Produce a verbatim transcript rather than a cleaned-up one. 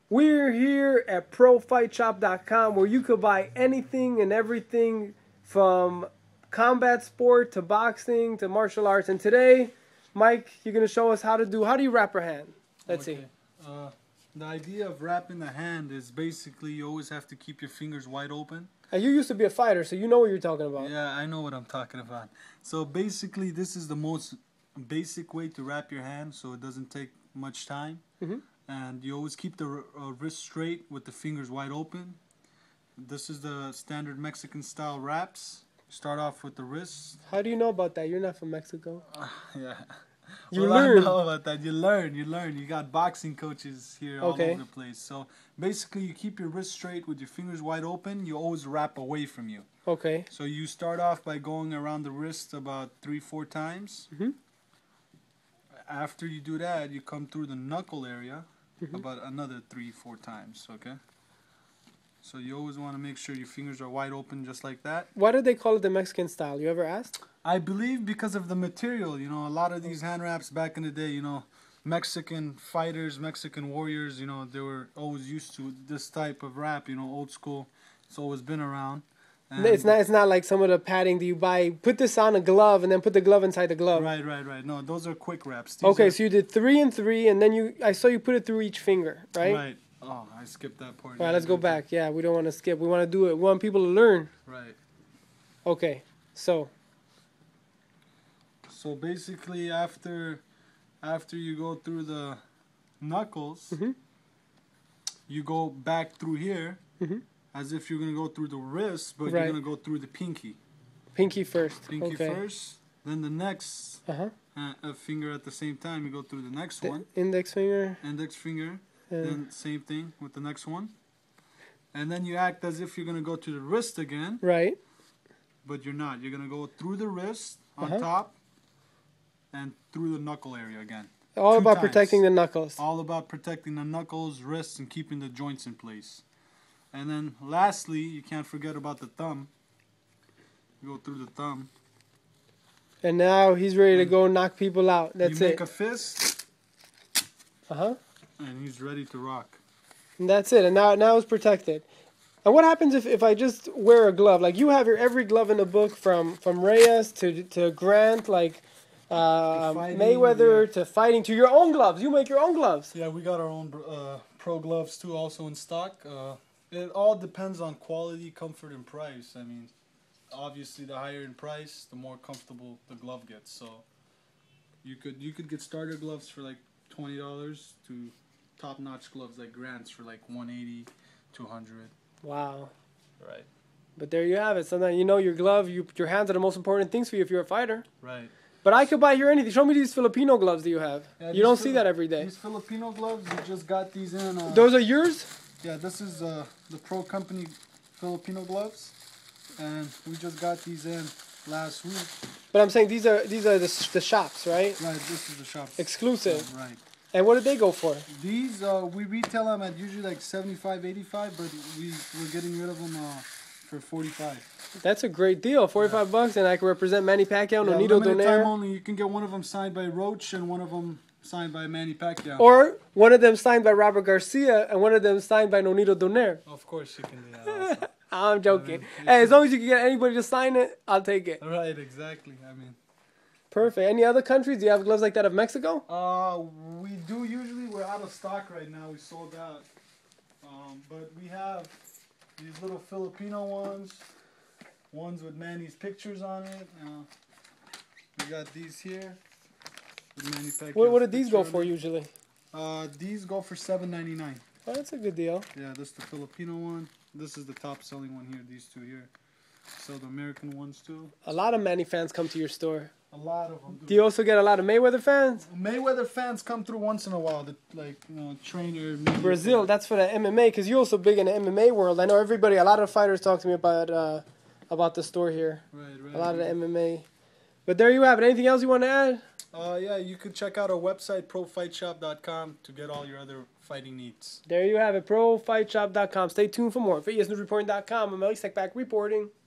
We're here at pro fight shop dot com where you could buy anything and everything from combat sport to boxing to martial arts. And today, Mike, you're going to show us how to do, how do you wrap your hand? Let's okay. see. Uh, the idea of wrapping the hand is basically you always have to keep your fingers wide open. And you used to be a fighter, so you know what you're talking about. Yeah, I know what I'm talking about. So basically, this is the most basic way to wrap your hand so it doesn't take much time. Mm-hmm. And you always keep the uh, wrist straight with the fingers wide open. This is the standard Mexican style wraps. Start off with the wrist. How do you know about that? You're not from Mexico. Uh, yeah. You well, learn. I know about that. You learn, you learn. You got boxing coaches here all Okay. over the place. So basically, you keep your wrist straight with your fingers wide open. You always wrap away from you. Okay. So you start off by going around the wrist about three, four times. Mm-hmm. After you do that, you come through the knuckle area Mm-hmm. about another three, four times. Okay. So you always want to make sure your fingers are wide open, just like that. Why did they call it the Mexican style? You ever asked? I believe because of the material. You know, a lot of these hand wraps back in the day, you know, Mexican fighters, Mexican warriors, you know, they were always used to this type of wrap, you know, old school. It's always been around. And It's not. It's not like some of the padding that you buy. Put this on a glove and then put the glove inside the glove. Right, right, right. No, those are quick wraps. These Okay, are, so you did three and three, and then you. I saw you put it through each finger, right? Right. Oh, I skipped that part. All right, let's go back. Yeah, we don't want to skip. We want to do it. We want people to learn. Right. Okay, so. So basically, after, after you go through the knuckles, Mm-hmm. you go back through here. Mm-hmm. As if you're going to go through the wrist, but Right. you're going to go through the pinky. Pinky first. Pinky okay. first, then the next Uh-huh. uh, a finger at the same time. You go through the next The one. index finger. Index finger, Uh, then same thing with the next one. And then you act as if you're going to go to the wrist again, right. but you're not. You're going to go through the wrist on Uh-huh. top and through the knuckle area again. All Two about times. protecting the knuckles. All about protecting the knuckles, wrists, and keeping the joints in place. And then lastly, you can't forget about the thumb. You go through the thumb. And now he's ready to go knock people out. That's you it. make a fist, Uh-huh. and he's ready to rock. And that's it. And now now it's protected. And what happens if, if I just wear a glove? Like you have your every glove in the book from, from Reyes to to Grant, like uh, fighting, Mayweather yeah. to fighting to your own gloves. You make your own gloves. Yeah, we got our own uh, pro gloves too, also in stock. Uh, it all depends on quality, comfort, and price. I mean, obviously, the higher in price, the more comfortable the glove gets. So, you could you could get starter gloves for like twenty dollars to top-notch gloves like Grant's for like one eighty, two hundred. Wow. Right. But there you have it. Sometimes you know your glove, you, your hands are the most important things for you if you're a fighter. Right. But I could buy here anything. Show me these Filipino gloves that you have. Yeah, you these don't Fili- see that every day. These Filipino gloves, we just got these in. Uh, Those are yours? Yeah, this is uh, the Pro Company Filipino gloves, and we just got these in last week. But I'm saying these are these are the, sh- the shops, right? Right, this is the shop. Exclusive. Yeah, right. And what did they go for? These, uh, we retail them at usually like seventy-five, eighty-five, but we, we're getting rid of them uh, for forty-five. That's a great deal. forty-five bucks, and I can represent Manny Pacquiao, Yeah, Nonito limited time Donaire. only. You can get one of them signed by Roach and one of them signed by Manny Pacquiao. Or one of them signed by Robert Garcia and one of them signed by Nonito Donaire. Of course you can do that also. I'm joking. I mean, Hey, as long as you can get anybody to sign it, I'll take it. Right, exactly. I mean, Perfect. Any other countries? Do you have gloves like that of Mexico? uh, we do usually. We're out of stock right now. We sold out. Um, but we have these little Filipino ones. Ones with Manny's pictures on it. Uh, we got these here. With Manny Pacquiao's What, what did these picture go on for it. usually? Uh, these go for seven ninety-nine. Oh, that's a good deal. Yeah, this is the Filipino one. This is the top selling one here. These two here. Sell the American ones too. A lot of Manny fans come to your store. A lot of them. Do you also get a lot of Mayweather fans? Mayweather fans come through once in a while. The, like you know, trainer. maybe- Brazil, that's for the M M A, because you're also big in the M M A world. I know everybody, a lot of fighters talk to me about uh, about the store here. Right, right. A lot of the M M A. But there you have it. Anything else you want to add? Uh, yeah, you can check out our website, pro fight shop dot com, to get all your other fighting needs. There you have it, pro fight shop dot com. Stay tuned for more. V S News Reporting dot com. I'm Ellie Back reporting.